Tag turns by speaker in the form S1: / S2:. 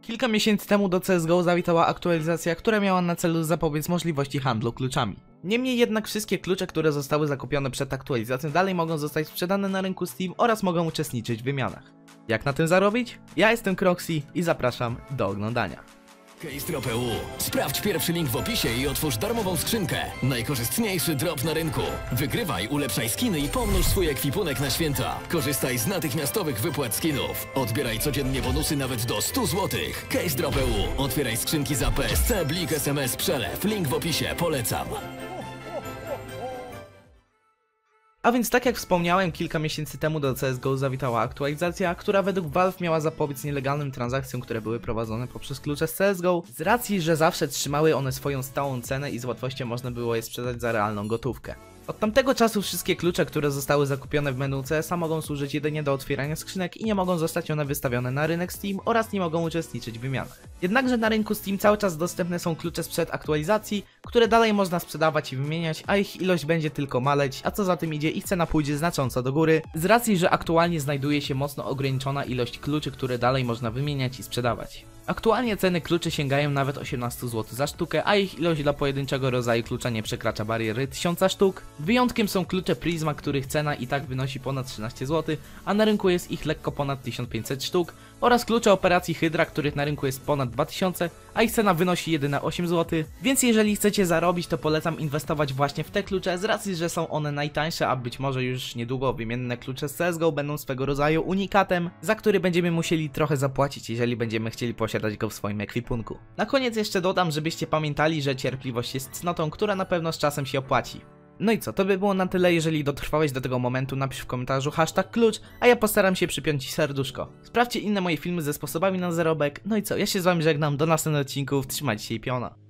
S1: Kilka miesięcy temu do CSGO zawitała aktualizacja, która miała na celu zapobiec możliwości handlu kluczami. Niemniej jednak wszystkie klucze, które zostały zakupione przed aktualizacją, dalej mogą zostać sprzedane na rynku Steam oraz mogą uczestniczyć w wymianach. Jak na tym zarobić? Ja jestem Kroxy i zapraszam do oglądania.
S2: CaseDrop.eu. Sprawdź pierwszy link w opisie i otwórz darmową skrzynkę. Najkorzystniejszy drop na rynku. Wygrywaj, ulepszaj skiny i pomnóż swój ekwipunek na święta. Korzystaj z natychmiastowych wypłat skinów. Odbieraj codziennie bonusy nawet do 100 zł. CaseDrop.eu. Otwieraj skrzynki za PSC, Blik, SMS, Przelew. Link w opisie. Polecam.
S1: A więc tak jak wspomniałem, kilka miesięcy temu do CSGO zawitała aktualizacja, która według Valve miała zapobiec nielegalnym transakcjom, które były prowadzone poprzez klucze z CSGO, z racji, że zawsze trzymały one swoją stałą cenę i z łatwością można było je sprzedać za realną gotówkę. Od tamtego czasu wszystkie klucze, które zostały zakupione w menu CS-a, mogą służyć jedynie do otwierania skrzynek i nie mogą zostać one wystawione na rynek Steam oraz nie mogą uczestniczyć w wymianach. Jednakże na rynku Steam cały czas dostępne są klucze sprzed aktualizacji, które dalej można sprzedawać i wymieniać, a ich ilość będzie tylko maleć, a co za tym idzie, ich cena pójdzie znacząco do góry, z racji, że aktualnie znajduje się mocno ograniczona ilość kluczy, które dalej można wymieniać i sprzedawać. Aktualnie ceny kluczy sięgają nawet 18 zł za sztukę, a ich ilość dla pojedynczego rodzaju klucza nie przekracza bariery 1000 sztuk. Wyjątkiem są klucze Prisma, których cena i tak wynosi ponad 13 zł, a na rynku jest ich lekko ponad 1500 sztuk, oraz klucze operacji Hydra, których na rynku jest ponad 2000, a ich cena wynosi jedyne 8 zł. Więc jeżeli chcecie zarobić, to polecam inwestować właśnie w te klucze, z racji, że są one najtańsze, a być może już niedługo wymienne klucze z CSGO będą swego rodzaju unikatem, za który będziemy musieli trochę zapłacić, jeżeli będziemy chcieli posiadać go w swoim ekwipunku. Na koniec jeszcze dodam, żebyście pamiętali, że cierpliwość jest cnotą, która na pewno z czasem się opłaci. No i co, to by było na tyle. Jeżeli dotrwałeś do tego momentu, napisz w komentarzu #klucz, a ja postaram się przypiąć ci serduszko. Sprawdźcie inne moje filmy ze sposobami na zarobek. No i co, ja się z wami żegnam, do następnych odcinków, trzymajcie się i piona.